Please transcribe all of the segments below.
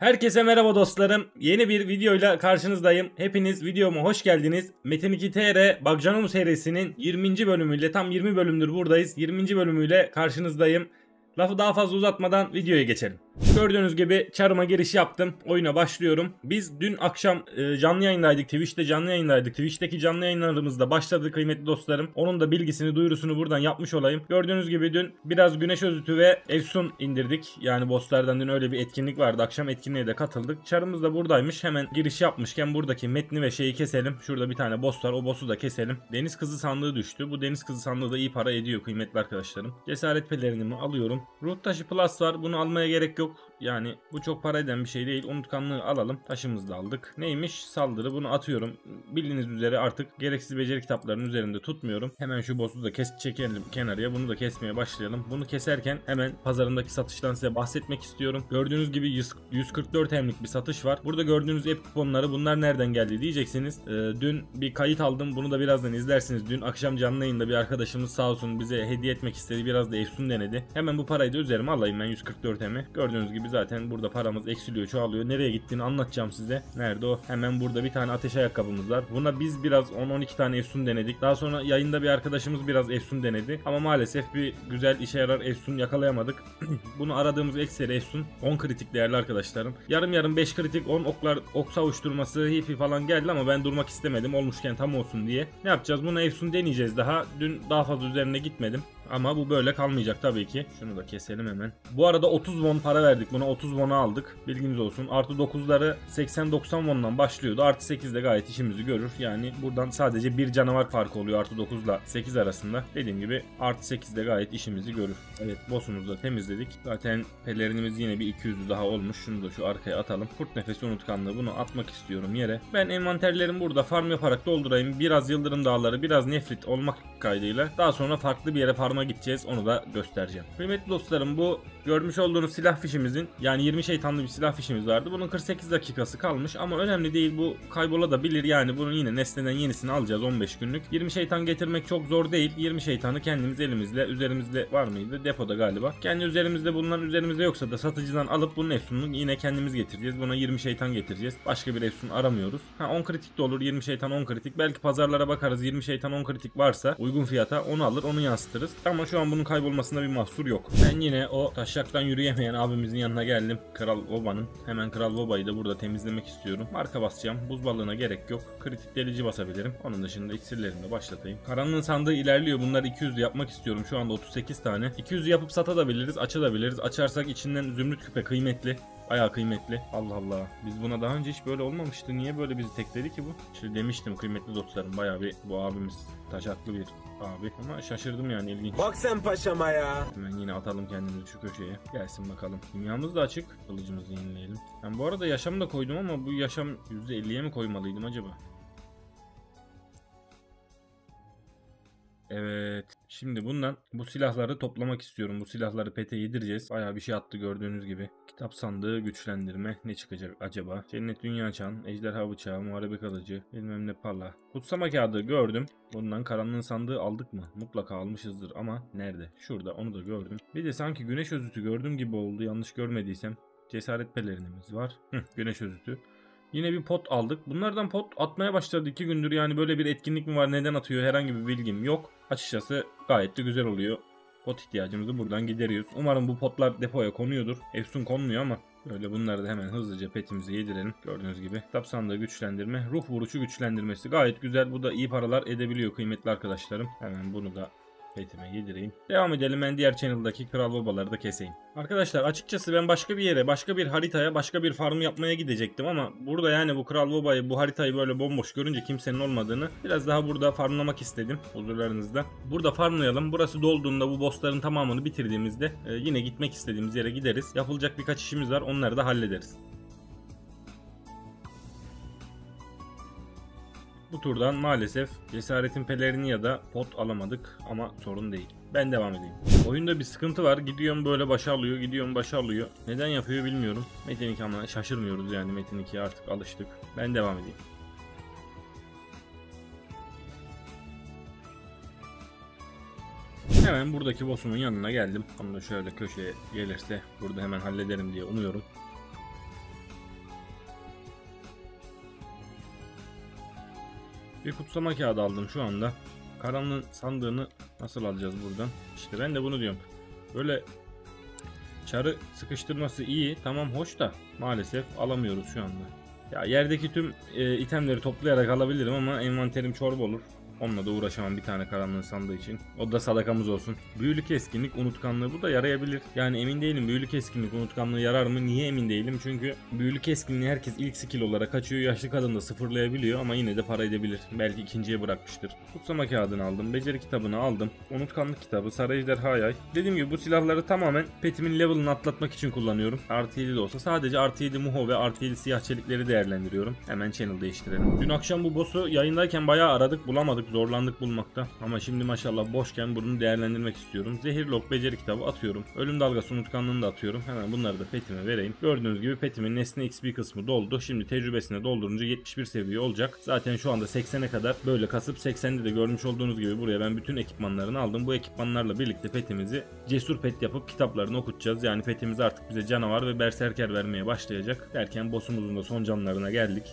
Herkese merhaba dostlarım. Yeni bir videoyla karşınızdayım. Hepiniz videoma hoş geldiniz. Metin 2 TR Bagcanum serisinin 20. bölümüyle, tam 20 bölümdür buradayız. 20. bölümüyle karşınızdayım. Lafı daha fazla uzatmadan videoya geçelim. Gördüğünüz gibi Charım'a giriş yaptım. Oyuna başlıyorum. Biz dün akşam canlı yayındaydık. Twitch'te canlı yayındaydık. Twitch'teki canlı yayınlarımızda başladı kıymetli dostlarım. Onun da bilgisini, duyurusunu buradan yapmış olayım. Gördüğünüz gibi dün biraz Güneş Özütü ve Efsun indirdik. Yani bosslardan dün öyle bir etkinlik vardı. Akşam etkinliğe de katıldık. Charımız da buradaymış. Hemen giriş yapmışken buradaki metni ve şeyi keselim. Şurada bir tane boss var. O boss'u da keselim. Deniz Kızı sandığı düştü. Bu Deniz Kızı sandığı da iyi para ediyor kıymetli arkadaşlarım. Cesaret pelerinimi alıyorum. Ruh taşı plus var. Bunu almaya gerek yok. Yani bu çok para eden bir şey değil. Unutkanlığı alalım. Taşımızı da aldık. Neymiş? Saldırı. Bunu atıyorum. Bildiğiniz üzere artık gereksiz beceri kitaplarının üzerinde tutmuyorum. Hemen şu boss'u da çekelim kenarıya. Bunu da kesmeye başlayalım. Bunu keserken hemen pazarındaki satıştan size bahsetmek istiyorum. Gördüğünüz gibi 144 hemlik bir satış var. Burada gördüğünüz app kuponları, bunlar nereden geldi diyeceksiniz. Dün bir kayıt aldım. Bunu da birazdan izlersiniz. Dün akşam canlı yayında bir arkadaşımız sağ olsun bize hediye etmek istedi. Biraz da Efsun denedi. Hemen bu parayı da üzerime alayım ben, 144 hemi. Gördüğünüz gibi zaten burada paramız eksiliyor, çoğalıyor. Nereye gittiğini anlatacağım size. Nerede o? Hemen burada bir tane ateş ayakkabımız var. Buna biz biraz 10-12 tane Efsun denedik. Daha sonra yayında bir arkadaşımız biraz Efsun denedi. Ama maalesef bir güzel işe yarar Efsun yakalayamadık. Bunu aradığımız ekseri Efsun 10 kritik değerli arkadaşlarım. Yarım yarım 5 kritik 10 oklar, ok savuşturması, hifi falan geldi ama ben durmak istemedim. Olmuşken tam olsun diye. Ne yapacağız? Buna Efsun deneyeceğiz daha. Dün daha fazla üzerine gitmedim. Ama bu böyle kalmayacak tabii ki. Şunu da keselim hemen. Bu arada 30 won para verdik. Buna 30 won'a aldık. Bilginiz olsun. Artı 9'ları 80-90 won'dan başlıyordu. Artı 8 de gayet işimizi görür. Yani buradan sadece bir canavar farkı oluyor artı 9 ile 8 arasında. Dediğim gibi artı 8 de gayet işimizi görür. Evet, boss'umuzu da temizledik. Zaten pelerinimiz yine bir 200'lü daha olmuş. Şunu da şu arkaya atalım. Kurt nefesi unutkanlığı, bunu atmak istiyorum yere. Ben envanterlerimi burada farm yaparak doldurayım. Biraz Yıldırım Dağları, biraz Nefrit olmak kaydıyla. Daha sonra farklı bir yere farma gideceğiz, onu da göstereceğim. Kıymetli dostlarım, bu görmüş olduğunuz silah fişimizin, yani 20 şeytanlı bir silah fişimiz vardı. Bunun 48 dakikası kalmış ama önemli değil, bu kaybolabilir. Yani bunun yine nesneden yenisini alacağız 15 günlük. 20 şeytan getirmek çok zor değil. 20 şeytanı kendimiz elimizle, üzerimizde var mıydı? Depoda galiba. Kendi üzerimizde bulunan, üzerimizde yoksa da satıcıdan alıp bunun efsununu yine kendimiz getireceğiz. Buna 20 şeytan getireceğiz. Başka bir efsun aramıyoruz. 10 kritik de olur, 20 şeytan 10 kritik. Belki pazarlara bakarız, 20 şeytan 10 kritik varsa uygun fiyata onu alır, onu yansıtırız. Ama şu an bunun kaybolmasında bir mahsur yok. Ben yine o taşaktan yürüyemeyen abimizin yanına geldim. Kral Voba'nın. Hemen Kral Voba'yı da burada temizlemek istiyorum. Marka basacağım. Buz balığına gerek yok. Kritik delici basabilirim. Onun dışında iksirlerimi de başlatayım. Karanlığın sandığı ilerliyor. Bunları 200 yapmak istiyorum. Şu anda 38 tane. 200 yapıp satabiliriz, açabiliriz. Açarsak içinden zümrüt küpe kıymetli. Bayağı kıymetli. Allah Allah. Biz buna daha önce hiç böyle olmamıştı. Niye böyle bizi tekledi ki bu? Şimdi demiştim kıymetli dostlarım. Bayağı bir bu abimiz taşaklı bir abi. Ama şaşırdım yani, ilginç. Bak sen paşama ya. Hemen yine atalım kendimizi şu köşeye. Gelsin bakalım. Dünyamız da açık. Kılıcımızı yenileyelim. Ben bu arada yaşamı da koydum ama bu yaşam %50'ye mi koymalıydım acaba? Evet. Şimdi bundan bu silahları toplamak istiyorum. Bu silahları pete yedireceğiz. Bayağı bir şey attı gördüğünüz gibi. Kitap sandığı, güçlendirme. Ne çıkacak acaba? Cennet Dünya Çağın, Ejderha Bıçağı, Muharebe Kılıcı, bilmem ne pala. Kutsama kağıdı gördüm. Bundan karanlığın sandığı aldık mı? Mutlaka almışızdır ama nerede? Şurada, onu da gördüm. Bir de sanki Güneş Özütü gördüğüm gibi oldu, yanlış görmediysem. Cesaret pelerinimiz var. Güneş Özütü. Yine bir pot aldık. Bunlardan pot atmaya başladı 2 gündür. Yani böyle bir etkinlik mi var, neden atıyor, herhangi bir bilgim yok. Açıkçası gayet de güzel oluyor. Pot ihtiyacımızı buradan gideriyoruz. Umarım bu potlar depoya konuyordur. Efsun konmuyor ama böyle bunları da hemen hızlıca petimize yedirelim. Gördüğünüz gibi kitap sandığı güçlendirme, ruh vuruşu güçlendirmesi gayet güzel. Bu da iyi paralar edebiliyor kıymetli arkadaşlarım. Hemen bunu da petime yedireyim. Devam edelim, ben diğer channel'daki Kral Babaları da keseyim. Arkadaşlar açıkçası ben başka bir yere, başka bir haritaya, başka bir farm yapmaya gidecektim ama burada yani bu Kral Babayı, bu haritayı böyle bomboş görünce, kimsenin olmadığını, biraz daha burada farmlamak istedim huzurlarınızda. Burada farmlayalım. Burası dolduğunda, bu bossların tamamını bitirdiğimizde yine gitmek istediğimiz yere gideriz. Yapılacak birkaç işimiz var, onları da hallederiz. Bu turdan maalesef cesaretin pelerini ya da pot alamadık ama sorun değil. Ben devam edeyim. Oyunda bir sıkıntı var. Gidiyorum böyle başa alıyor, gidiyorum başa alıyor. Neden yapıyor bilmiyorum. Metin 2 ama şaşırmıyoruz yani, Metin 2'ye artık alıştık. Ben devam edeyim. Hemen buradaki boss'umun yanına geldim. Onu da şöyle köşeye gelirse burada hemen hallederim diye umuyorum. Bir kutsama kağıdı aldım şu anda. Karanlığın sandığını nasıl alacağız buradan? İşte ben de bunu diyorum. Böyle çarı sıkıştırması iyi, tamam, hoş da maalesef alamıyoruz şu anda. Ya yerdeki tüm itemleri toplayarak alabilirim ama envanterim çorba olur. Onunla da uğraşamam bir tane karanlığın sandığı için. O da sadakamız olsun. Büyülü keskinlik, unutkanlığı bu da yarayabilir. Yani emin değilim, büyülü keskinlik, unutkanlığı yarar mı? Niye emin değilim? Çünkü büyülü keskinliği herkes ilk skill olarak açıyor. Yaşlı kadın da sıfırlayabiliyor ama yine de para edebilir. Belki ikinciye bırakmıştır. Kutsama kağıdını aldım. Beceri kitabını aldım. Unutkanlık kitabı, sarı ejderha yay. Dediğim gibi bu silahları tamamen petimin level'ını atlatmak için kullanıyorum. Artı 7 de olsa sadece artı 7 muho ve artı 7 siyah çelikleri değerlendiriyorum. Hemen channel değiştirelim. Dün akşam bu boss'u yayındayken bayağı aradık, bulamadık. Zorlandık bulmakta. Ama şimdi maşallah boşken bunu değerlendirmek istiyorum. Zehirli ok, beceri kitabı atıyorum. Ölüm dalgası, unutkanlığını da atıyorum. Hemen bunları da petime vereyim. Gördüğünüz gibi petimin nesne XP kısmı doldu. Şimdi tecrübesine doldurunca 71 seviye olacak. Zaten şu anda 80'e kadar böyle kasıp 80'de de görmüş olduğunuz gibi buraya ben bütün ekipmanlarını aldım. Bu ekipmanlarla birlikte petimizi cesur pet yapıp kitaplarını okutacağız. Yani petimiz artık bize canavar ve berserker vermeye başlayacak. Derken boss'umuzun da son canlarına geldik.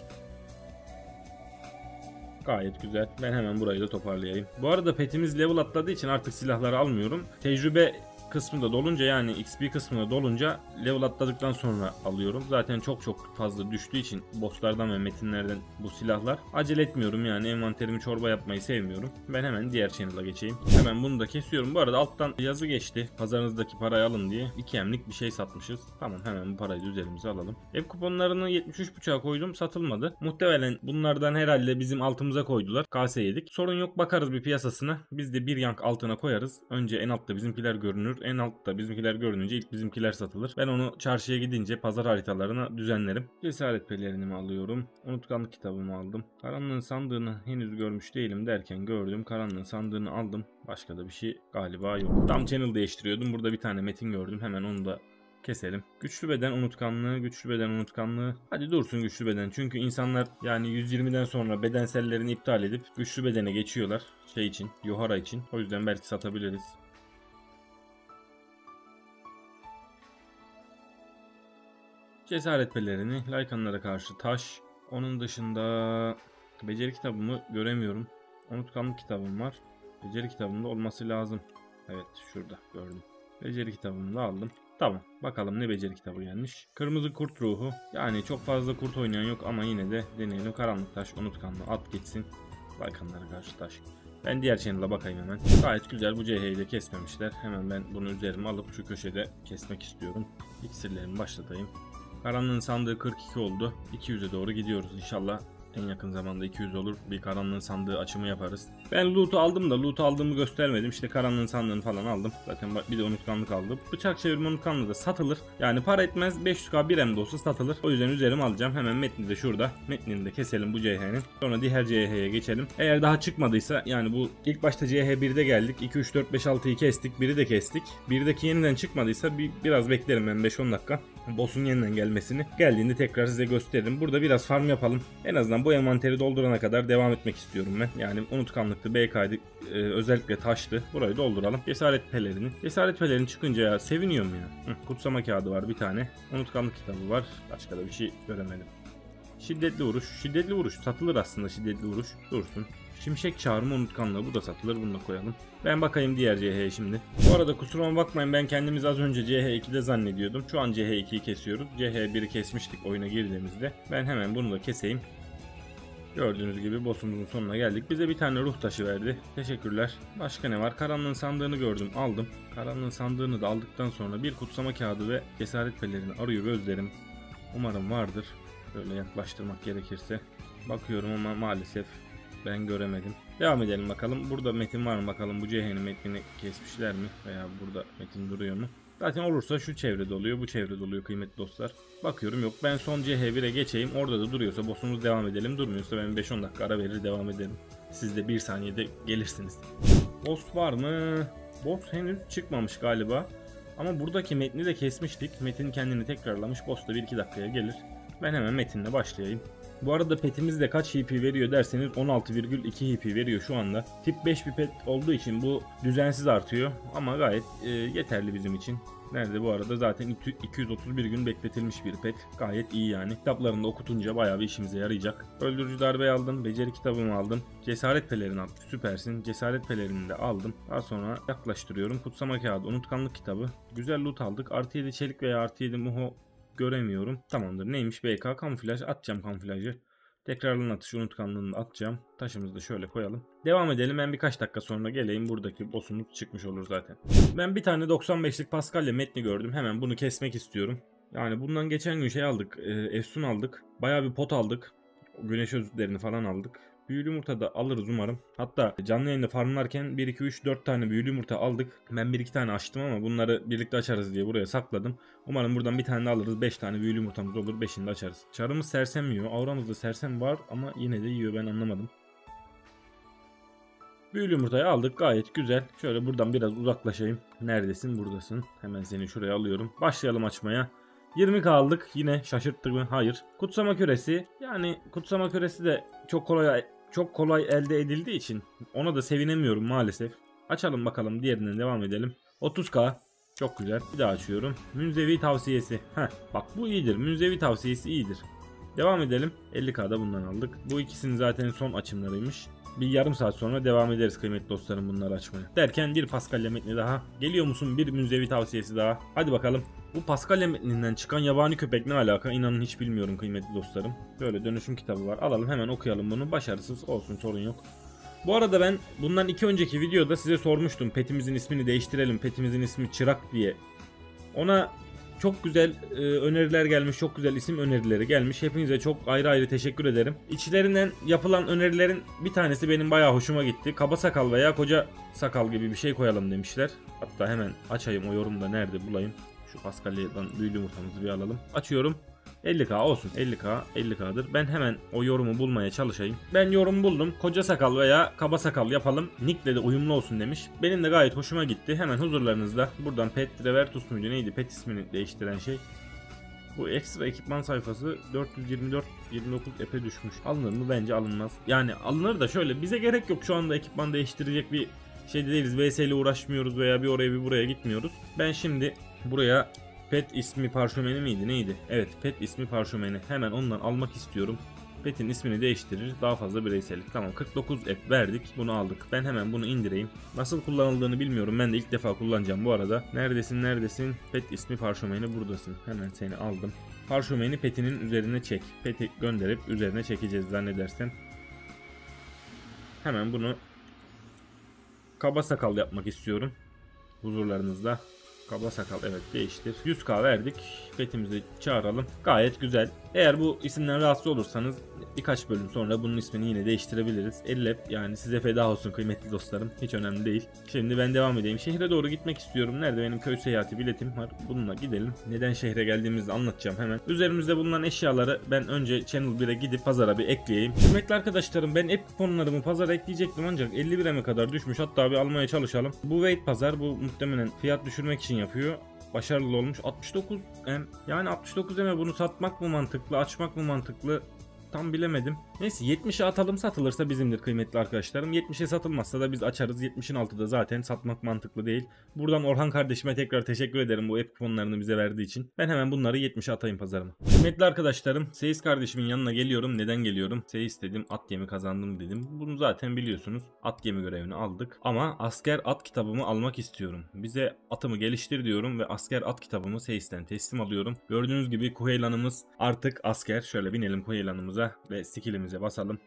Gayet güzel. Ben hemen burayı da toparlayayım. Bu arada petimiz level atladığı için artık silahları almıyorum. Tecrübe kısmı da dolunca, yani XP kısmı da dolunca level atladıktan sonra alıyorum. Zaten çok fazla düştüğü için bosslardan ve metinlerden bu silahlar. Acele etmiyorum, yani envanterimi çorba yapmayı sevmiyorum. Ben hemen diğer channel'a geçeyim. Hemen bunu da kesiyorum. Bu arada alttan yazı geçti. Pazarınızdaki parayı alın diye. 2 emlik bir şey satmışız. Tamam, hemen bu parayı da üzerimize alalım. Ev kuponlarını 73.5'a koydum. Satılmadı. Muhtemelen bunlardan herhalde bizim altımıza koydular. Kase yedik. Sorun yok, bakarız bir piyasasına. Biz de bir yank altına koyarız. Önce en altta bizimkiler görünür. En altta bizimkiler görününce ilk bizimkiler satılır. Ben onu çarşıya gidince pazar haritalarına düzenlerim. Cesaret pelerinimi alıyorum. Unutkanlık kitabımı aldım. Karanlığın sandığını henüz görmüş değilim derken gördüm. Karanlığın sandığını aldım. Başka da bir şey galiba yok. Tam channel değiştiriyordum. Burada bir tane metin gördüm. Hemen onu da keselim. Güçlü beden unutkanlığı, güçlü beden unutkanlığı. Hadi dursun güçlü beden. Çünkü insanlar yani 120'den sonra bedensellerini iptal edip güçlü bedene geçiyorlar. Şey için, Yohara için. O yüzden belki satabiliriz. Cesaret pelerini, Lycanlara karşı taş. Onun dışında beceri kitabımı göremiyorum. Unutkanlık kitabım var. Beceri kitabımda olması lazım. Evet, şurada gördüm. Beceri kitabımı da aldım. Tamam, bakalım ne beceri kitabı gelmiş. Kırmızı kurt ruhu. Yani çok fazla kurt oynayan yok ama yine de deneyelim. Karanlık taş, unutkanlığı at geçsin. Lycanlara karşı taş. Ben diğer channel'a bakayım hemen. Gayet güzel, bu CH'yi de kesmemişler. Hemen ben bunu üzerime alıp şu köşede kesmek istiyorum. İksirlerimi başlatayım. Karanlığın sandığı 42 oldu. 200'e doğru gidiyoruz inşallah. En yakın zamanda 200 olur. Bir karanlığın sandığı açımı yaparız. Ben loot'u aldım da loot'u aldığımı göstermedim. İşte karanlığın sandığını falan aldım. Zaten bir de unutkanlık aldım. Bıçak çevirme unutkanlığı da satılır. Yani para etmez. 500k 1M de olsa satılır. O yüzden üzerime alacağım. Hemen metni de şurada. Metnini de keselim bu CH'nin. Sonra diğer CH'ye geçelim. Eğer daha çıkmadıysa, yani bu ilk başta CH 1'de geldik. 2, 3, 4, 5, 6'yı kestik. 1'i de kestik. 1'deki yeniden çıkmadıysa biraz beklerim ben 5-10 dakika. Boss'un yeniden gelmesini. Geldiğinde tekrar size gösteririm. Burada biraz farm yapalım. En azından bu envanteri doldurana kadar devam etmek istiyorum ben. Yani unutkanlıktı, BK'ydı, özellikle taştı. Burayı dolduralım. Cesaret pelerini. Cesaret pelerini çıkınca ya seviniyorum ya. Kutsama kağıdı var bir tane. Unutkanlık kitabı var. Başka da bir şey göremedim. Şiddetli vuruş. Şiddetli vuruş satılır aslında, şiddetli vuruş. Dursun. Şimşek çağrımı unutkanlığı, bu da satılır, bunu da koyalım. Ben bakayım diğer CH'ye şimdi. Bu arada kusuruma bakmayın, ben kendimizi az önce CH2'de zannediyordum. Şu an CH2'yi kesiyoruz. CH1'i kesmiştik oyuna girdiğimizde. Ben hemen bunu da keseyim. Gördüğünüz gibi boss'umuzun sonuna geldik. Bize bir tane ruh taşı verdi. Teşekkürler. Başka ne var? Karanlığın sandığını gördüm, aldım. Karanlığın sandığını da aldıktan sonra bir kutsama kağıdı ve cesaret pelerini arıyor gözlerim. Umarım vardır. Böyle yaklaştırmak gerekirse. Bakıyorum ama maalesef ben göremedim. Devam edelim bakalım. Burada metin var mı bakalım. Bu CH'nin metnini kesmişler mi? Veya burada metin duruyor mu? Zaten olursa şu çevrede oluyor, bu çevrede oluyor kıymetli dostlar. Bakıyorum yok. Ben son CH1'e geçeyim. Orada da duruyorsa boss'umuz devam edelim. Durmuyorsa ben 5-10 dakika ara verir devam ederim. Siz de 1 saniyede gelirsiniz. Boss var mı? Boss henüz çıkmamış galiba. Ama buradaki metni de kesmiştik. Metin kendini tekrarlamış. Boss da 1-2 dakikaya gelir. Ben hemen metinle başlayayım. Bu arada petimiz de kaç HP veriyor derseniz 16,2 HP veriyor şu anda. Tip 5 bir pet olduğu için bu düzensiz artıyor ama gayet yeterli bizim için. Nerede bu arada? Zaten 231 gün bekletilmiş bir pet. Gayet iyi yani. Kitaplarını da okutunca bayağı bir işimize yarayacak. Öldürücü darbeyi aldım. Beceri kitabımı aldım. Cesaret pelerini aldım. Süpersin. Cesaret pelerini de aldım. Daha sonra yaklaştırıyorum. Kutsama kağıdı. Unutkanlık kitabı. Güzel loot aldık. Artı 7 çelik veya artı 7 muho göremiyorum. Tamamdır. Neymiş? BK kamuflaj. Atacağım kamuflajı. Tekrarlanan atış unutkanlığını atacağım. Taşımızı da şöyle koyalım. Devam edelim. Ben birkaç dakika sonra geleyim. Buradaki boss'umuz çıkmış olur zaten. Ben bir tane 95'lik Paskalya metni gördüm. Hemen bunu kesmek istiyorum. Yani bundan geçen gün şey aldık. Efsun aldık. Bayağı bir pot aldık. Güneş özütlerini falan aldık. Büyülü yumurta da alırız umarım. Hatta canlı yayında farmlarken 1, 2, 3, 4 tane büyülü yumurta aldık. Ben 1-2 tane açtım ama bunları birlikte açarız diye buraya sakladım. Umarım buradan bir tane de alırız. 5 tane büyülü yumurtamız olur. 5'ini de açarız. Çarımız sersem yiyor. Auramızda sersem var ama yine de yiyor, ben anlamadım. Büyülü yumurtayı aldık, gayet güzel. Şöyle buradan biraz uzaklaşayım. Neredesin? Buradasın. Hemen seni şuraya alıyorum. Başlayalım açmaya. 20k aldık. Yine şaşırttı mı? Hayır. Kutsama küresi. Yani kutsama küresi de çok kolay elde edildiği için ona da sevinemiyorum maalesef. Açalım bakalım, diğerinden devam edelim. 30k. Çok güzel. Bir daha açıyorum. Münzevi tavsiyesi. Bak bu iyidir. Münzevi tavsiyesi iyidir. Devam edelim. 50k'da bundan aldık. Bu ikisinin zaten son açımlarıymış. Bir yarım saat sonra devam ederiz kıymetli dostlarım bunları açmaya. Derken bir Paskalya metni daha. Geliyor musun? Bir münzevi tavsiyesi daha. Hadi bakalım. Bu Paskalya metninden çıkan yabani köpek ne alaka? İnanın hiç bilmiyorum kıymetli dostlarım. Böyle dönüşüm kitabı var. Alalım hemen okuyalım bunu. Başarısız olsun, sorun yok. Bu arada ben bundan 2 önceki videoda size sormuştum. Petimizin ismini değiştirelim. Petimizin ismi Çırak diye. Ona çok güzel öneriler gelmiş, çok güzel isim önerileri gelmiş. Hepinize çok ayrı ayrı teşekkür ederim. İçlerinden yapılan önerilerin bir tanesi benim bayağı hoşuma gitti. Kaba sakal veya koca sakal gibi bir şey koyalım demişler. Hatta hemen açayım, o yorumda nerede bulayım. Şu Paskalya'dan büyülü yumurtamızı bir alalım. Açıyorum. 50k olsun. 50k'dır. Ben hemen o yorumu bulmaya çalışayım. Ben yorum buldum. Koca sakal veya kaba sakal yapalım. Nick'le de uyumlu olsun demiş. Benim de gayet hoşuma gitti. Hemen huzurlarınızda. Buradan Pet Revertus muydu neydi? Pet ismini değiştiren şey. Bu ekstra ekipman sayfası 424-29 epe düşmüş. Alınır mı? Bence alınmaz. Yani alınır da şöyle, bize gerek yok şu anda ekipman değiştirecek bir şey değiliz. VS ile uğraşmıyoruz veya bir oraya bir buraya gitmiyoruz. Ben şimdi buraya Pet ismi parşömeni miydi neydi? Evet, Pet ismi parşömeni. Hemen ondan almak istiyorum. Pet'in ismini değiştirir. Daha fazla bireysellik. Tamam, 49 et verdik. Bunu aldık. Ben hemen bunu indireyim. Nasıl kullanıldığını bilmiyorum. Ben de ilk defa kullanacağım bu arada. Neredesin? Pet ismi parşömeni, buradasın. Hemen seni aldım. Parşömeni Pet'inin üzerine çek. Pet'i gönderip üzerine çekeceğiz zannedersem. Hemen bunu kaba sakal yapmak istiyorum. Huzurlarınızda. Kaba sakal, evet, değiştir. 100k verdik. Petimizi çağıralım. Gayet güzel. Eğer bu isimden rahatsız olursanız birkaç bölüm sonra bunun ismini yine değiştirebiliriz. Ellep, yani size feda olsun kıymetli dostlarım. Hiç önemli değil. Şimdi ben devam edeyim. Şehre doğru gitmek istiyorum. Nerede benim köy seyahati biletim var. Bununla gidelim. Neden şehre geldiğimizi anlatacağım hemen. Üzerimizde bulunan eşyaları ben önce Channel 1'e gidip pazara bir ekleyeyim. Kıymetli arkadaşlarım, ben app kuponlarımı pazara ekleyecektim ancak 51'e kadar düşmüş. Hatta bir almaya çalışalım. Bu wait pazar, bu muhtemelen fiyat düşürmek için yapıyor. Başarılı olmuş. 69M. Yani 69M'e bunu satmak mı mantıklı, açmak mı mantıklı? Tam bilemedim. Neyse, 70'e atalım, satılırsa bizimdir kıymetli arkadaşlarım. 70'e satılmazsa da biz açarız. 70'in altı da zaten satmak mantıklı değil. Buradan Orhan kardeşime tekrar teşekkür ederim bu app kuponlarını bize verdiği için. Ben hemen bunları 70'e atayım pazarıma. Kıymetli arkadaşlarım, Seyis kardeşimin yanına geliyorum. Neden geliyorum? Seyis dedim, at yemi kazandım dedim. Bunu zaten biliyorsunuz. At yemi görevini aldık. Ama asker at kitabımı almak istiyorum. Bize atımı geliştir diyorum ve asker at kitabımı Seyis'ten teslim alıyorum. Gördüğünüz gibi Kuheylan'ımız artık asker. Şöyle binelim Kuheylan'ımıza ve skillimize basalım.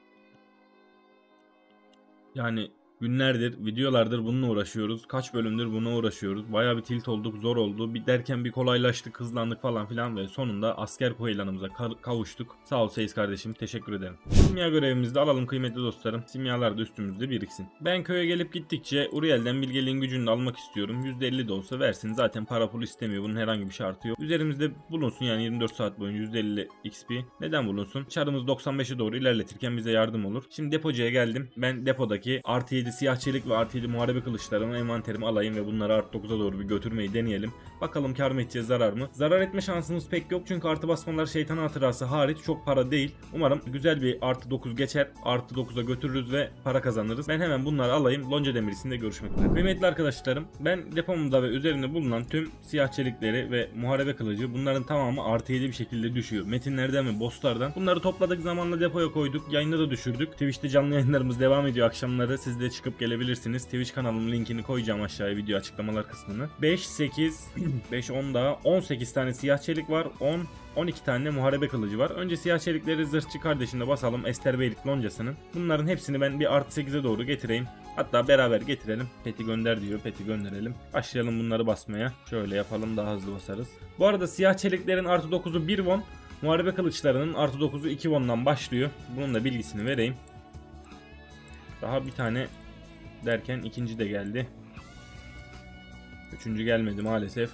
Yani günlerdir, videolardır bununla uğraşıyoruz. Kaç bölümdür buna uğraşıyoruz. Bayağı bir tilt olduk, zor oldu. Bir derken bir kolaylaştık, hızlandık falan filan ve sonunda asker Kuheylan'ımıza kavuştuk. Sağ ol Seyis kardeşim, teşekkür ederim. Simya görevimizi de alalım kıymetli dostlarım. Simyalar da üstümüzde biriksin. Ben köye gelip gittikçe Uriel'den bilgeliğin gücünü de almak istiyorum. %50 de olsa versin. Zaten para pul istemiyor. Bunun herhangi bir şartı yok. Üzerimizde bulunsun, yani 24 saat boyunca %50 XP. Neden bulunsun? Çarımız 95'e doğru ilerletirken bize yardım olur. Şimdi depocuya geldim. Ben depodaki artı 7 7 siyah çelik ve artı 7 muharebe kılıçlarımı envanterime alayım ve bunları artı 9'a doğru bir götürmeyi deneyelim. Bakalım kar mı edeceğiz, zarar mı? Zarar etme şansımız pek yok çünkü artı basmalar şeytan hatırası hariç çok para değil. Umarım güzel bir artı 9 geçer. Artı 9'a götürürüz ve para kazanırız. Ben hemen bunları alayım. Lonca demirisinde görüşmek üzere. Kıymetli arkadaşlarım, ben depomda ve üzerinde bulunan tüm siyah çelikleri ve muharebe kılıcı, bunların tamamı artı 7 bir şekilde düşüyor. Metinlerden ve bosslardan. Bunları topladık, zamanla depoya koyduk. Yayında da düşürdük. Twitch'te canlı yayınlarımız devam ediyor akşamları. Siz de çıkıp gelebilirsiniz. Twitch kanalımın linkini koyacağım aşağıya video açıklamalar kısmını. 5, 8, 5, 10 daha 18 tane siyah çelik var. 12 tane muharebe kılıcı var. Önce siyah çelikleri zırhçı kardeşinde basalım. Esterbeylik loncasının. Bunların hepsini ben bir artı 8'e doğru getireyim. Hatta beraber getirelim. Peti gönder diyor. Peti gönderelim. Başlayalım bunları basmaya. Şöyle yapalım, daha hızlı basarız. Bu arada siyah çeliklerin artı 9'u 1 won. Muharebe kılıçlarının artı 9'u 2 won'dan başlıyor. Bunun da bilgisini vereyim. Daha bir tane derken ikinci de geldi. Üçüncü gelmedi maalesef.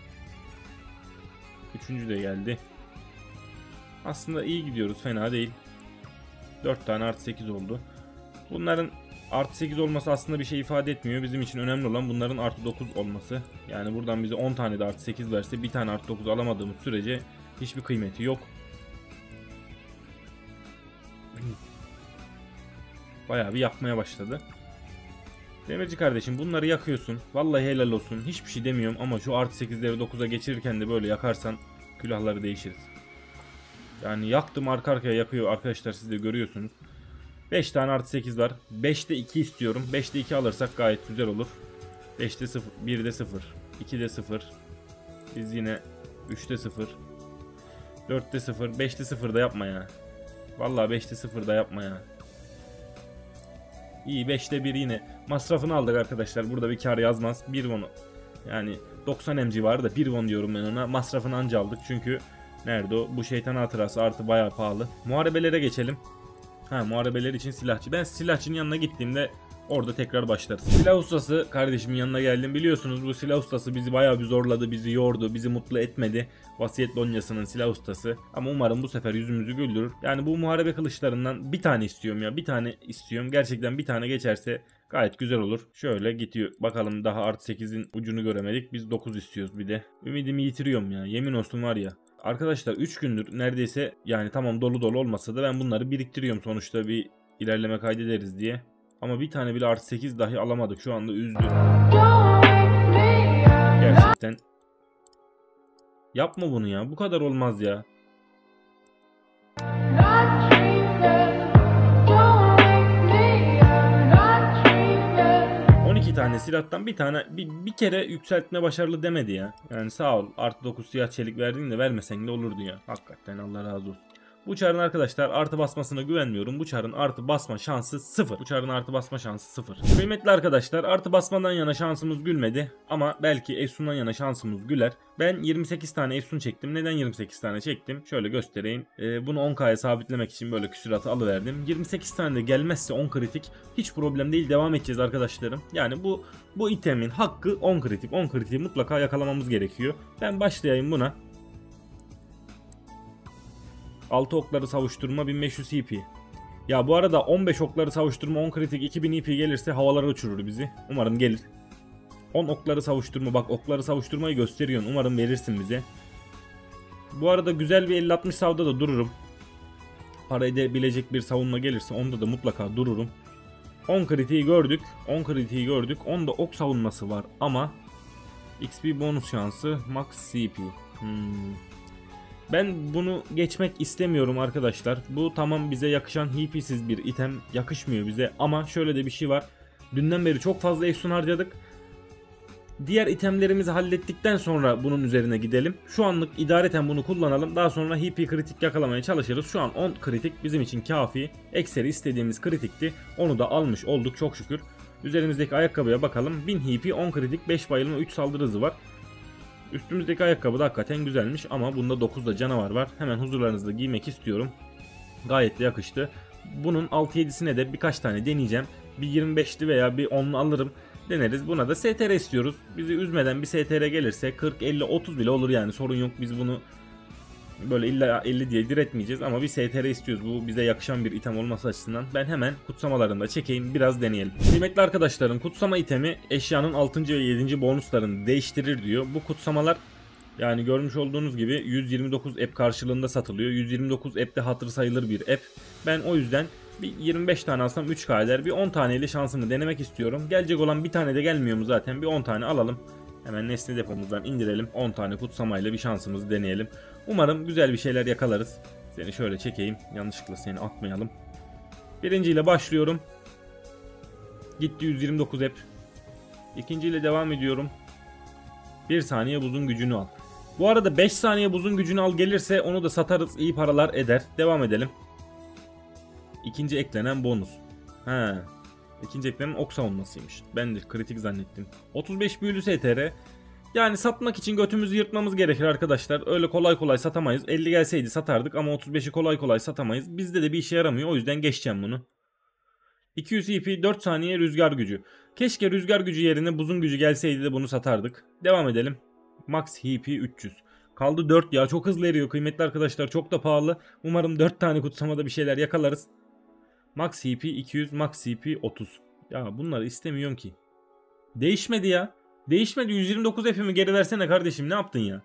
Üçüncü de geldi. Aslında iyi gidiyoruz, fena değil. 4 tane artı 8 oldu. Bunların artı 8 olması aslında bir şey ifade etmiyor. Bizim için önemli olan bunların artı 9 olması. Yani buradan bize 10 tane de artı 8 verse bir tane artı 9 alamadığımız sürece hiçbir kıymeti yok. Bayağı bir yakmaya başladı. Demirci kardeşim, bunları yakıyorsun. Vallahi helal olsun. Hiçbir şey demiyorum ama şu artı 8'leri 9'a geçirirken de böyle yakarsan külahları değişiriz. Yani yaktım, arka arkaya yakıyor arkadaşlar, siz de görüyorsunuz. 5 tane artı 8 var. 5'te 2 istiyorum. 5'te 2 alırsak gayet güzel olur. 5'te 0, 1'de 0, 2'de 0. Biz yine 3'te 0. 4'te 0, 5'te 0 da yapma ya. Vallahi 5'te 0 da yapma ya. İyi, 5'te 1 yine. Masrafını aldık arkadaşlar. Burada bir kar yazmaz. 1 won. Yani 90 MC var da 1 won diyorum ben ona. Masrafını anca aldık çünkü nerede o? Bu şeytan hatırası artı bayağı pahalı. Muharebelere geçelim. Muharebeler için silahçı. Ben silahçının yanına gittiğimde orada tekrar başlarız. Silah ustası kardeşimin yanına geldim. Biliyorsunuz bu silah ustası bizi bayağı bir zorladı, bizi yordu, bizi mutlu etmedi. Vasiyet lonyasının silah ustası. Ama umarım bu sefer yüzümüzü güldürür. Yani bu muharebe kılıçlarından bir tane istiyorum ya. Bir tane istiyorum. Gerçekten bir tane geçerse gayet güzel olur. Şöyle gidiyor. Bakalım, daha artı 8'in ucunu göremedik. Biz 9 istiyoruz bir de. Ümidimi yitiriyorum ya. Yemin olsun var ya. Arkadaşlar 3 gündür neredeyse, yani tamam dolu dolu olmasa da ben bunları biriktiriyorum sonuçta, bir ilerleme kaydederiz diye. Ama bir tane bile artı 8 dahi alamadık, şu anda üzdü. Gerçekten. Yapma bunu ya, bu kadar olmaz ya. 12 tane silahtan bir tane bir kere yükseltme başarılı demedi ya. Yani sağ ol, artı 9 siyah çelik verdiğin de vermesen de olurdu ya. Hakikaten Allah razı olsun. Bu çarın arkadaşlar artı basmasına güvenmiyorum. Bu çarın artı basma şansı 0. Bu çarın artı basma şansı 0. Kıymetli arkadaşlar, artı basmadan yana şansımız gülmedi. Ama belki Efsun'dan yana şansımız güler. Ben 28 tane Efsun çektim. Neden 28 tane çektim? Şöyle göstereyim. Bunu 10K'ya sabitlemek için böyle küsuratı alıverdim. 28 tane de gelmezse 10 kritik. Hiç problem değil, devam edeceğiz arkadaşlarım. Yani bu itemin hakkı 10 kritik. 10 kritiği mutlaka yakalamamız gerekiyor. Ben başlayayım buna. 6 okları savuşturma 1500 EP. Ya bu arada 15 okları savuşturma 10 kritik 2000 EP gelirse havalara uçurur bizi. Umarım gelir. 10 okları savuşturma, bak okları savuşturmayı gösteriyorsun. Umarım verirsin bize. Bu arada güzel bir 50-60 savda da dururum. Para edebilecek bir savunma gelirse onda da mutlaka dururum. 10 kritiği gördük. 10 kritiği gördük. 10'da ok savunması var ama XP bonus şansı max CP. Ben bunu geçmek istemiyorum arkadaşlar. Bu tamam, bize yakışan HP'siz bir item, yakışmıyor bize. Ama şöyle de bir şey var. Dünden beri çok fazla Efsun harcadık. Diğer itemlerimizi hallettikten sonra bunun üzerine gidelim. Şu anlık idareten bunu kullanalım. Daha sonra HP kritik yakalamaya çalışırız. Şu an 10 kritik bizim için kafi. Ekseri istediğimiz kritikti. Onu da almış olduk çok şükür. Üzerimizdeki ayakkabıya bakalım. 1000 HP, 10 kritik, 5 bayılma, 3 saldırı hızı var. Üstümüzdeki ayakkabı da hakikaten güzelmiş ama bunda 9 da canavar var. Hemen huzurlarınızda giymek istiyorum. Gayet de yakıştı. Bunun 6-7'sine de birkaç tane deneyeceğim. Bir 25'li veya bir 10'lu alırım. Deneriz. Buna da STR istiyoruz. Bizi üzmeden bir STR gelirse 40, 50, 30 bile olur yani, sorun yok. Biz bunu Böyle illa 50 diye diretmeyeceğiz ama bir STR istiyoruz. Bu bize yakışan bir item olması açısından. Ben hemen kutsamalarını da çekeyim, biraz deneyelim. Kıymetli arkadaşlarım, kutsama itemi eşyanın 6. ve 7. bonuslarını değiştirir diyor. Bu kutsamalar yani görmüş olduğunuz gibi 129 app karşılığında satılıyor. 129 app'te hatırı sayılır bir app. Ben o yüzden bir 25 tane alsam 3K eder. Bir 10 taneyle şansımı denemek istiyorum. Gelecek olan bir tane de gelmiyor mu zaten? Bir 10 tane alalım. Hemen nesne depomuzdan indirelim. 10 tane kutsamayla bir şansımızı deneyelim. Umarım güzel bir şeyler yakalarız. Seni şöyle çekeyim. Yanlışlıkla seni atmayalım. Birinciyle başlıyorum. Gitti 129 app. İkinciyle devam ediyorum. 1 saniye buzun gücünü al. Bu arada 5 saniye buzun gücünü al gelirse onu da satarız. İyi paralar eder. Devam edelim. İkinci eklenen bonus. Ha. İkinci eklenen ok savunmasıymış. Ben de kritik zannettim. 35 büyülü STR. Yani satmak için götümüzü yırtmamız gerekir arkadaşlar. Öyle kolay kolay satamayız. 50 gelseydi satardık ama 35'i kolay kolay satamayız. Bizde de bir işe yaramıyor. O yüzden geçeceğim bunu. 200 EP 4 saniye rüzgar gücü. Keşke rüzgar gücü yerine buzun gücü gelseydi de bunu satardık. Devam edelim. Max EP 300. Kaldı 4 ya, çok hızlı eriyor kıymetli arkadaşlar, çok da pahalı. Umarım 4 tane kutsamada bir şeyler yakalarız. Max EP 200, Max EP 30. Ya bunları istemiyorum ki. Değişmedi ya. Değişmedi, 129 F'imi geri versene kardeşim, ne yaptın ya?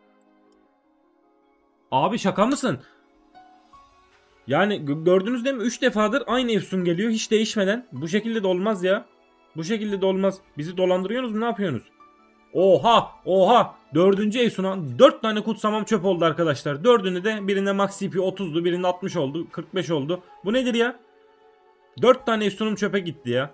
Abi şaka mısın? Yani gördünüz değil mi? 3 defadır aynı efsun geliyor hiç değişmeden. Bu şekilde de olmaz ya. Bu şekilde de olmaz. Bizi dolandırıyorsunuz mu, ne yapıyorsunuz? Oha oha. 4. efsuna 4 tane kutsamam çöp oldu arkadaşlar. 4'ünü de birinde max CP 30'du, birinde 60 oldu, 45 oldu. Bu nedir ya? 4 tane efsunum çöpe gitti ya.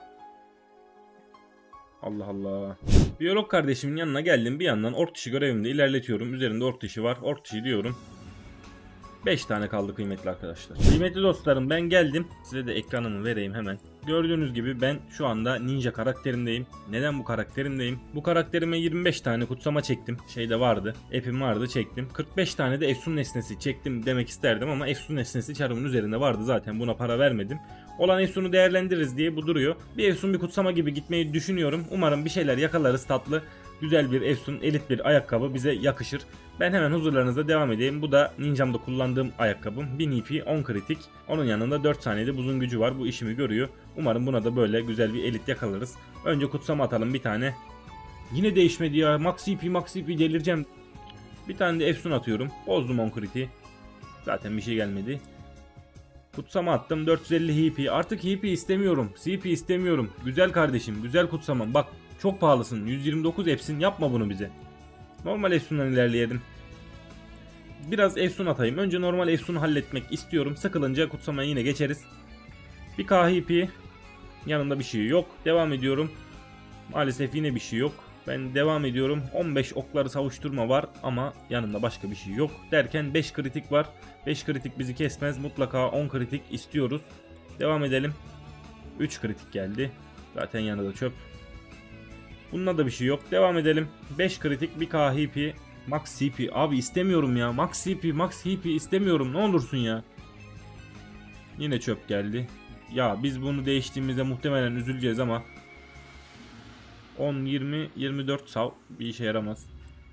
Allah Allah. Biyolog kardeşimin yanına geldim, bir yandan ork dışı görevimde ilerletiyorum. Üzerinde ork dışı var. Ork dışı diyorum. 5 tane kaldı kıymetli arkadaşlar. Kıymetli dostlarım, ben geldim. Size de ekranımı vereyim hemen. Gördüğünüz gibi ben şu anda ninja karakterindeyim. Neden bu karakterindeyim? Bu karakterime 25 tane kutsama çektim. Şeyde vardı. App'im vardı, çektim. 45 tane de efsun nesnesi çektim demek isterdim ama efsun nesnesi çarımın üzerinde vardı zaten. Buna para vermedim. Olan efsunu değerlendiririz diye bu duruyor. Bir efsun bir kutsama gibi gitmeyi düşünüyorum. Umarım bir şeyler yakalarız tatlı. Güzel bir efsun, elit bir ayakkabı bize yakışır. Ben hemen huzurlarınızda devam edeyim. Bu da ninjamda kullandığım ayakkabım. 1000 EP 10 kritik. Onun yanında 4 saniyede buzun gücü var. Bu işimi görüyor. Umarım buna da böyle güzel bir elit yakalarız. Önce kutsama atalım bir tane. Yine değişmedi ya. Max EP Max EP delireceğim. Bir tane de efsun atıyorum. Bozdum 10 kritiği. Zaten bir şey gelmedi. Kutsama attım 450 HP. Artık HP istemiyorum. CP istemiyorum. Güzel kardeşim, güzel kutsamam. Bak çok pahalısın. 129 F'sin, yapma bunu bize. Normal efsundan ilerleyelim. Biraz efsun atayım. Önce normal efsunu halletmek istiyorum. Sıkılınca kutsamaya yine geçeriz. Bir KHP. Yanında bir şey yok. Devam ediyorum. Maalesef yine bir şey yok. Ben devam ediyorum. 15 okları savuşturma var ama yanında başka bir şey yok. Derken 5 kritik var. 5 kritik bizi kesmez. Mutlaka 10 kritik istiyoruz. Devam edelim. 3 kritik geldi. Zaten yanında çöp. Bununla da bir şey yok. Devam edelim. 5 kritik, bir KHP. Max CP. Abi istemiyorum ya. Max CP, Max HP istemiyorum. Ne olursun ya. Yine çöp geldi. Ya biz bunu değiştiğimizde muhtemelen üzüleceğiz ama 10, 20, 24 sav bir işe yaramaz.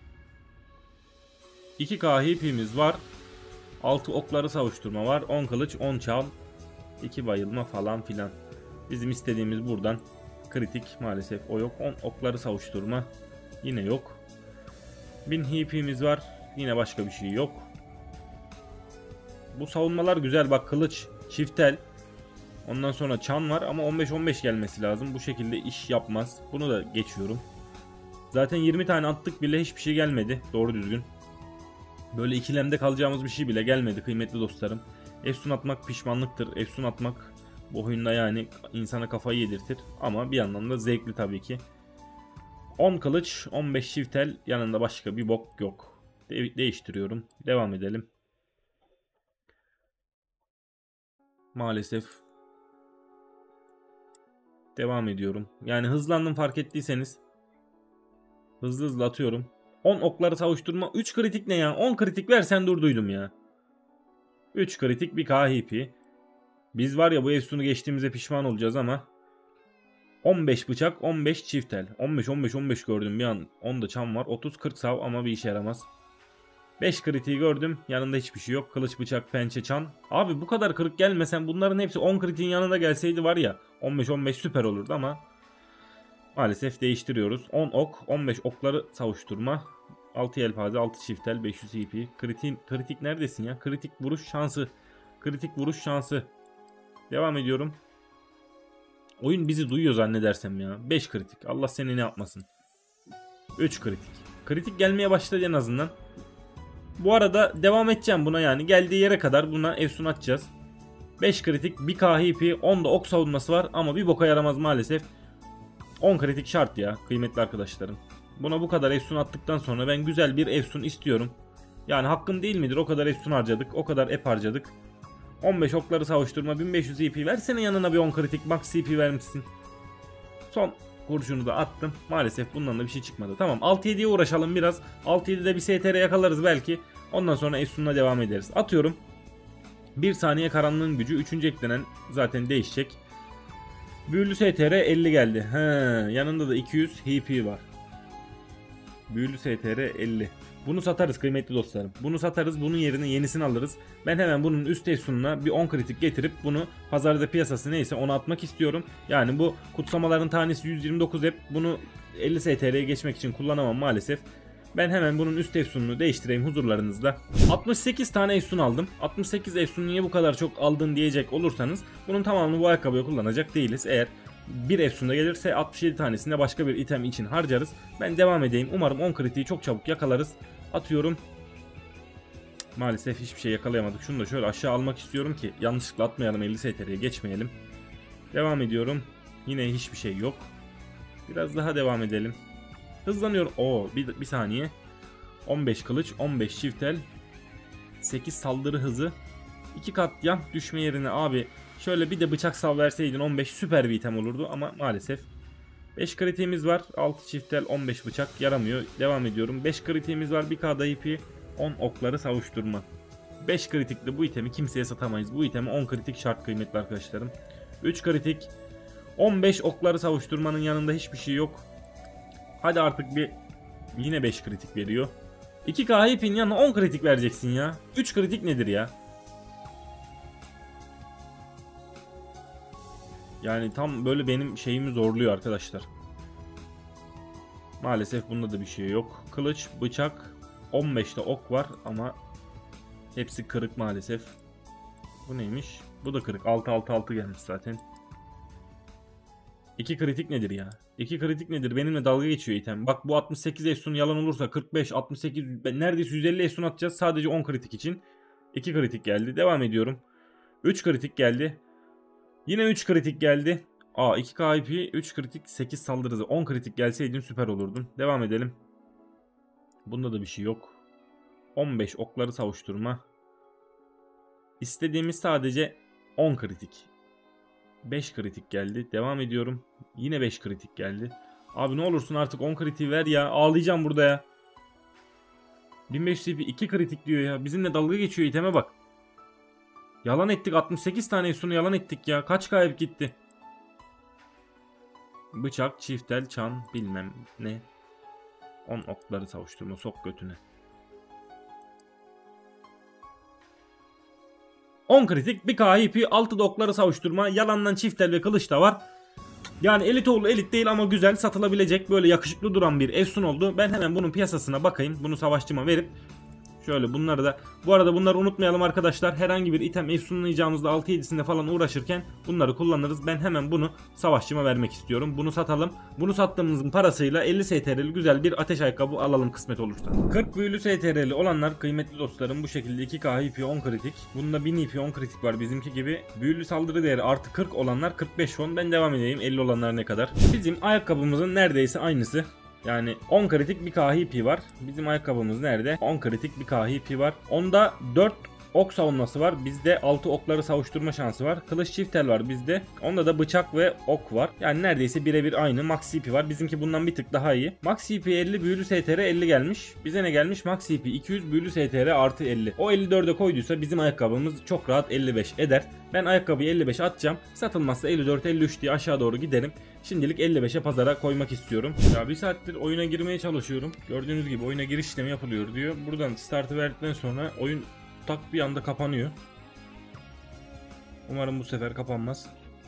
2 KHP'miz var. 6 okları savuşturma var. 10 kılıç, 10 çal, 2 bayılma falan filan. Bizim istediğimiz buradan kritik, maalesef o yok. 10 okları savuşturma yine yok. 1000 HP'miz var. Yine başka bir şey yok. Bu savunmalar güzel bak, kılıç, çiftel. Ondan sonra çan var ama 15-15 gelmesi lazım. Bu şekilde iş yapmaz. Bunu da geçiyorum. Zaten 20 tane attık bile hiçbir şey gelmedi doğru düzgün. Böyle ikilemde kalacağımız bir şey bile gelmedi kıymetli dostlarım. Efsun atmak pişmanlıktır. Efsun atmak bu oyunda yani insana kafayı yedirtir. Ama bir yandan da zevkli tabii ki. 10 kılıç, 15 çiftel, yanında başka bir bok yok. Değiştiriyorum. Devam edelim. Maalesef. Devam ediyorum. Yani hızlandım fark ettiyseniz. Hızlı hızlı atıyorum. 10 okları savuşturma. 3 kritik ne ya? 10 kritik versen durduydum ya. 3 kritik, bir KHP. Biz var ya bu efsunu geçtiğimize pişman olacağız ama. 15 bıçak, 15 çiftel. 15 gördüm bir an. 10 da çam var. 30-40 sav ama bir işe yaramaz. 5 kritiği gördüm. Yanında hiçbir şey yok. Kılıç, bıçak, pençe, çan. Abi bu kadar kırık gelmesen bunların hepsi 10 kritiğin yanında gelseydi var ya 15-15 süper olurdu ama maalesef değiştiriyoruz. 10 ok, 15 okları savuşturma. 6 yelpaze, 6 çiftel, 500 EP. Kritik neredesin ya? Kritik vuruş şansı. Kritik vuruş şansı. Devam ediyorum. Oyun bizi duyuyor zannedersem ya. 5 kritik. Allah seni ne yapmasın. 3 kritik. Kritik gelmeye başladı en azından. Bu arada devam edeceğim buna yani. Geldiği yere kadar buna efsun atacağız. 5 kritik, 1k HP, 10 da ok savunması var ama bir boka yaramaz maalesef. 10 kritik şart ya kıymetli arkadaşlarım. Buna bu kadar efsun attıktan sonra ben güzel bir efsun istiyorum. Yani hakkım değil midir? O kadar efsun harcadık, o kadar ep harcadık. 15 okları savuşturma, 1500 EP versene yanına bir 10 kritik, max EP vermişsin. Son kurşunu da attım. Maalesef bundan da bir şey çıkmadı. Tamam 6-7'ye uğraşalım biraz. 6-7'de bir STR yakalarız belki. Ondan sonra efsunla devam ederiz. Atıyorum. 1 saniye karanlığın gücü. 3. eklenen zaten değişecek. Büyülü STR 50 geldi. He, yanında da 200 HP var. Büyülü STR 50. Bunu satarız kıymetli dostlarım. Bunu satarız. Bunun yerine yenisini alırız. Ben hemen bunun üst efsununa bir 10 kritik getirip bunu pazarda piyasası neyse ona atmak istiyorum. Yani bu kutsamaların tanesi 129 hep. Bunu 50 STR'ye geçmek için kullanamam maalesef. Ben hemen bunun üst efsununu değiştireyim huzurlarınızda. 68 tane efsun aldım. 68 efsun niye bu kadar çok aldın diyecek olursanız bunun tamamını bu ayakkabıya kullanacak değiliz. Eğer bir efsunda gelirse 67 tanesinde başka bir item için harcarız. Ben devam edeyim. Umarım 10 kritiği çok çabuk yakalarız. Atıyorum. Maalesef hiçbir şey yakalayamadık. Şunu da şöyle aşağı almak istiyorum ki yanlışlıkla atmayalım, 50 STR'ye geçmeyelim. Devam ediyorum. Yine hiçbir şey yok. Biraz daha devam edelim. Hızlanıyorum. Oo bir saniye. 15 kılıç, 15 çiftel, 8 saldırı hızı, 2 kat yan düşme yerine abi şöyle bir de bıçak sal verseydin 15 süper bir item olurdu ama maalesef. 5 kritiğimiz var. 6 çiftel, 15 bıçak yaramıyor. Devam ediyorum. 5 kritiğimiz var. 1k da IP, 10 okları savuşturma. 5 kritikli bu itemi kimseye satamayız. Bu itemi 10 kritik şart kıymetli arkadaşlarım. 3 kritik, 15 okları savuşturmanın yanında hiçbir şey yok. Hadi artık bir yine 5 kritik veriyor. 2k HP'nin yanına 10 kritik vereceksin ya. 3 kritik nedir ya? Yani tam böyle benim şeyimi zorluyor arkadaşlar. Maalesef bunda da bir şey yok. Kılıç, bıçak, 15'te ok var ama hepsi kırık maalesef. Bu neymiş? Bu da kırık. 6-6-6 gelmiş zaten. 2 kritik nedir ya? 2 kritik nedir? Benimle dalga geçiyor item. Bak bu 68 efsun yalan olursa 45, 68, neredeyse 150 efsun atacağız sadece 10 kritik için. 2 kritik geldi. Devam ediyorum. 3 kritik geldi. Yine 3 kritik geldi. 2 KP, 3 kritik, 8 saldırı hızı. 10 kritik gelseydin süper olurdun. Devam edelim. Bunda da bir şey yok. 15 okları savuşturma. İstediğimiz sadece 10 kritik. 5 kritik geldi. Devam ediyorum. Yine 5 kritik geldi. Abi ne olursun artık 10 kritiği ver ya. Ağlayacağım burada ya. 1500 CP 2 kritik diyor ya. Bizimle dalga geçiyor iteme bak. Yalan ettik. 68 tane efsunu yalan ettik ya. Kaç kayıp gitti. Bıçak, çiftel, çan bilmem ne. 10 okları savuşturma. Sok götüne. 10 kritik, 1k HP, 6 da okları savuşturma. Yalandan çiftel ve kılıç da var. Yani elit oğlu elit değil ama güzel satılabilecek böyle yakışıklı duran bir efsun oldu. Ben hemen bunun piyasasına bakayım. Bunu savaşçıma verip şöyle bunları da, bu arada bunları unutmayalım arkadaşlar. Herhangi bir item efsunlayacağımızda 6-7'sinde falan uğraşırken bunları kullanırız. Ben hemen bunu savaşçıma vermek istiyorum. Bunu satalım. Bunu sattığımızın parasıyla 50 STR'li güzel bir ateş ayakkabı alalım kısmet olursa. 40 büyülü STR'li olanlar kıymetli dostlarım bu şekilde 2k HP 10 kritik. Bunda 1000 HP 10 kritik var bizimki gibi. Büyülü saldırı değeri artı 40 olanlar 45 fon. Ben devam edeyim. 50 olanlar ne kadar? Bizim ayakkabımızın neredeyse aynısı. Yani 10 kritik 1k HP var. Bizim ayakkabımız nerede? 10 kritik 1k HP var. Onda 4 ok savunması var. Bizde 6 okları savuşturma şansı var. Kılıç çift tel var bizde. Onda da bıçak ve ok var. Yani neredeyse birebir aynı. Max CP var. Bizimki bundan bir tık daha iyi. Max CP 50, büyülü STR 50 gelmiş. Bize ne gelmiş? Max CP 200, büyülü STR artı 50. O 54'e koyduysa bizim ayakkabımız çok rahat 55 eder. Ben ayakkabıyı 55 atacağım. Satılmazsa 54-53 diye aşağı doğru giderim. Şimdilik 55'e pazara koymak istiyorum. Ya bir saattir oyuna girmeye çalışıyorum. Gördüğünüz gibi oyuna giriş işlemi yapılıyor diyor. Buradan startı verdikten sonra oyun tak bir anda kapanıyor. Umarım bu sefer kapanmaz.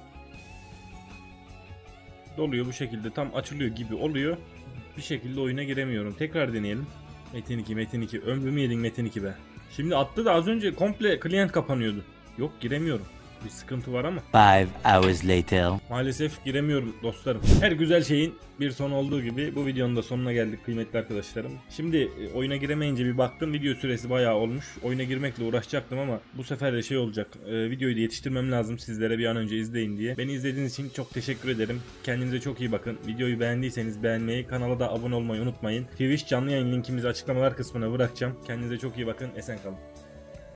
Doluyor bu şekilde, tam açılıyor gibi oluyor. Bir şekilde oyuna giremiyorum. Tekrar deneyelim. Metin 2, Metin 2. Ömrümü yedin Metin 2 be. Şimdi attı da az önce komple klient kapanıyordu. Yok, giremiyorum. Bir sıkıntı var ama. 5 hours later. Maalesef giremiyorum dostlarım. Her güzel şeyin bir sonu olduğu gibi bu videonun da sonuna geldik kıymetli arkadaşlarım. Şimdi oyuna giremeyince bir baktım, video süresi bayağı olmuş. Oyuna girmekle uğraşacaktım ama bu sefer de şey olacak. Videoyu da yetiştirmem lazım sizlere bir an önce izleyin diye. Beni izlediğiniz için çok teşekkür ederim. Kendinize çok iyi bakın. Videoyu beğendiyseniz beğenmeyi, kanala da abone olmayı unutmayın. Twitch canlı yayın linkimizi açıklamalar kısmına bırakacağım. Kendinize çok iyi bakın. Esen kalın.